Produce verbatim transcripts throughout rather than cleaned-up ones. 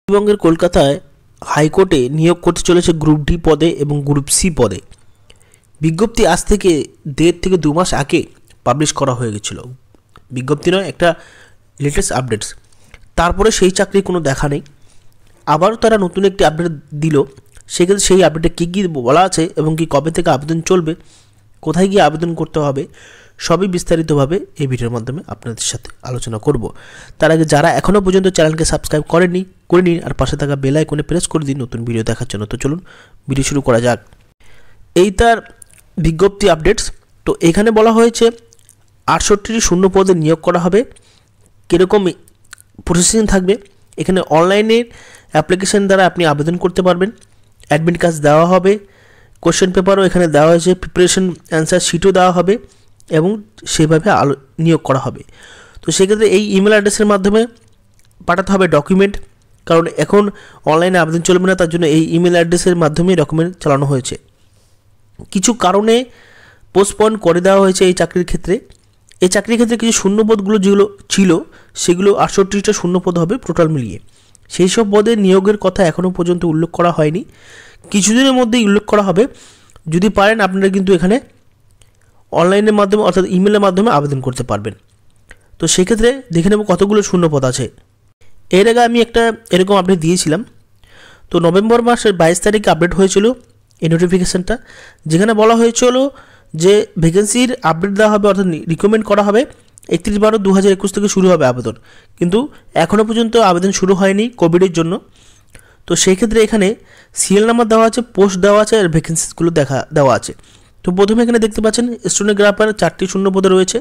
পশ্চিমবঙ্গের কলকাতায় হাইকোর্টে নিয়োগ করতে চলেছে গ্রুপ ডি পদে এবং গ্রুপ সি পদে। বিজ্ঞপ্তি আজ থেকে দেড় থেকে দু মাস আগে পাবলিশ করা হয়ে গেছিল। বিজ্ঞপ্তি নয়, একটা লেটেস্ট আপডেটস। তারপরে সেই চাকরির কোনো দেখা নেই। আবারও তারা নতুন একটি আপডেট দিল। সেক্ষেত্রে সেই আপডেটে কী কী বলা আছে এবং কি কবে থেকে আবেদন চলবে, কোথায় গিয়ে আবেদন করতে হবে, সবই বিস্তারিতভাবে এই ভিডিওর মাধ্যমে আপনাদের সাথে আলোচনা করব। তার আগে যারা এখনও পর্যন্ত চ্যানেলকে সাবস্ক্রাইব করেননি করে নিন, আর পাশে থাকা বেল আইকনে প্রেস করে দিন নতুন ভিডিও দেখার জন্য। তো চলুন ভিডিও শুরু করা যাক। এই তার বিজ্ঞপ্তি আপডেটস। তো এখানে বলা হয়েছে আটষট্টিটি শূন্য পদে নিয়োগ করা হবে। কীরকম প্রসেসিং থাকবে, এখানে অনলাইনের অ্যাপ্লিকেশন দ্বারা আপনি আবেদন করতে পারবেন। অ্যাডমিট কার্ড দেওয়া হবে, কোশ্চেন পেপারও এখানে দেওয়া হয়েছে, প্রিপারেশন অ্যান্সার শিটও দেওয়া হবে এবং সেভাবে আলো নিয়োগ করা হবে। তো সেক্ষেত্রে এই ইমেল অ্যাড্রেসের মাধ্যমে পাঠাতে হবে ডকুমেন্ট, কারণ এখন অনলাইনে আবেদন চলবে না, তার জন্য এই ইমেল অ্যাড্রেসের মাধ্যমে ডকুমেন্ট চালানো হয়েছে। কিছু কারণে পোস্টপোন করে দেওয়া হয়েছে এই চাকরির ক্ষেত্রে। এই চাকরির ক্ষেত্রে কিছু শূন্যপদগুলো যেগুলো ছিল সেগুলো আটষট্টিটা শূন্যপদ হবে টোটাল মিলিয়ে। সেই সব পদে নিয়োগের কথা এখনও পর্যন্ত উল্লেখ করা হয়নি, কিছুদিনের মধ্যেই উল্লেখ করা হবে। যদি পারেন আপনারা কিন্তু এখানে অনলাইনের মাধ্যমে অর্থাৎ ইমেলের মাধ্যমে আবেদন করতে পারবেন। তো সেক্ষেত্রে দেখে নেব কতগুলো শূন্যপদ আছে। এর আগে আমি একটা এরকম আপডেট দিয়েছিলাম। তো নভেম্বর মাসের বাইশ তারিখে আপডেট হয়েছিল এই নোটিফিকেশানটা, যেখানে বলা হয়েছিল যে ভ্যাকেন্সির আপডেট দেওয়া হবে অর্থাৎ রিকমেন্ড করা হবে একত্রিশ বারো দু হাজার একুশ থেকে শুরু হবে আবেদন। কিন্তু এখনও পর্যন্ত আবেদন শুরু হয়নি কোভিডের জন্য। তো সেই ক্ষেত্রে এখানে সিরিয়াল নাম্বার দেওয়া আছে, পোস্ট দেওয়া আছে আর ভ্যাকেন্সিগুলো দেখা দেওয়া আছে। তো প্রথমে এখানে দেখতে পাচ্ছেন স্টেনোগ্রাফার চারটি শূন্যপদ রয়েছে,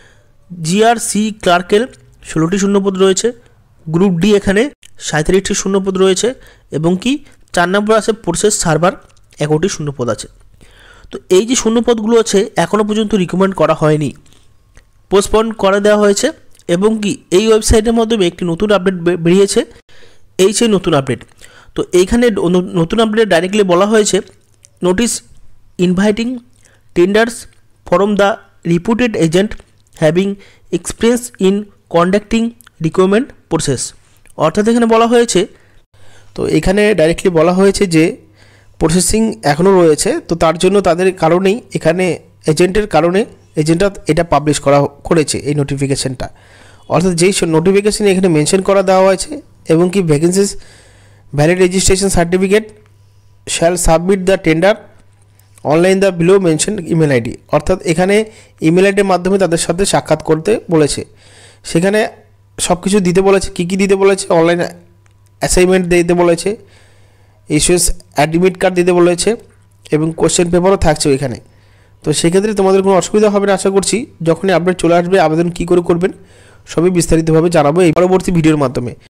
জিআর সি ক্লার্কের ষোলোটি শূন্যপদ রয়েছে, গ্রুপ ডি এখানে সাঁত্রিশটি শূন্যপদ রয়েছে এবং কি চার নম্বর আছে প্রসেস সার্ভার এগারোটি শূন্যপদ আছে। তো এই যে শূন্যপদগুলো আছে এখনও পর্যন্ত রিকমেন্ড করা হয়নি, পোস্টপোন করে দেওয়া হয়েছে এবং কি এই ওয়েবসাইটের মাধ্যমে একটি নতুন আপডেট বেরিয়েছে। এই সেই নতুন আপডেট। তো এইখানে নতুন আপডেটে ডাইরেক্টলি বলা হয়েছে notice inviting tenders from the reputed agent having experience in conducting recruitment process. অর্থাৎ এখানে বলা হয়েছে, তো এখানে ডাইরেক্টলি বলা হয়েছে যে প্রসেসিং এখনও রয়েছে, তো তার জন্য তাদের কারণেই এখানে এজেন্টের কারণে এজেন্টরা এটা পাবলিশ করা করেছে এই নোটিফিকেশানটা। অর্থাৎ যেই নোটিফিকেশান এখানে মেনশন করা দেওয়া হয়েছে এবং কি vacancies valid registration certificate shall submit the tender online the below mention email ID. অর্থাৎ এখানে ইমেল আইডির মাধ্যমে তাদের সাথে সাক্ষাৎ করতে বলেছে। সেখানে সব কিছু দিতে বলেছে, কী কী দিতে বলেছে, অনলাইন অ্যাসাইনমেন্ট দিতে বলেছে, ইস্যুস অ্যাডমিট কার্ড দিতে বলেছে এবং কোশ্চেন পেপারও থাকছে ওইখানে। তো সেক্ষেত্রে তোমাদের কোনো অসুবিধা হবে না আশা করছি। যখনই আপডেট চলে আসবে আবেদন কী করে করবেন সবই বিস্তারিতভাবে জানাবো এই পরবর্তী ভিডিওর মাধ্যমে।